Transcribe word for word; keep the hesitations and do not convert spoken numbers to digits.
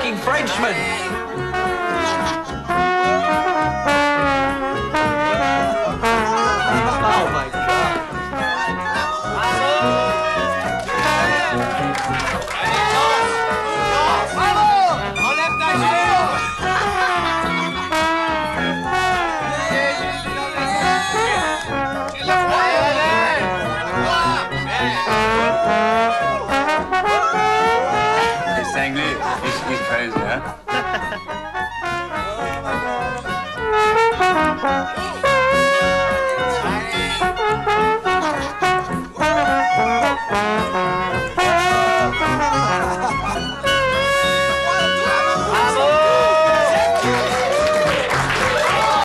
fucking Frenchman. Oh my God. Enlève ta jupe. He's crazy, huh?